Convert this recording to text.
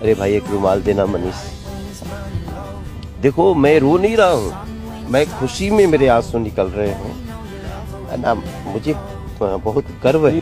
अरे भाई एक रुमाल देना मनीष। देखो मैं रो नहीं रहा हूँ, मैं खुशी में मेरे आंसू निकल रहे हैं, है ना। मुझे बहुत गर्व है